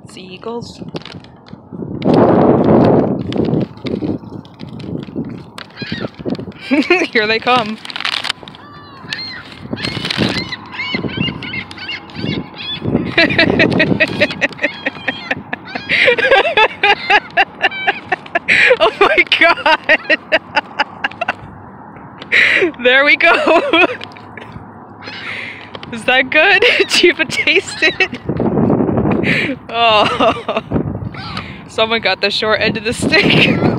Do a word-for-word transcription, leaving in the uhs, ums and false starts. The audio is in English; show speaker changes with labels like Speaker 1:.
Speaker 1: Seagulls. Here they come. Oh my god! There we go! Is that good? Did you even taste it? Oh! Someone got the short end of the stick.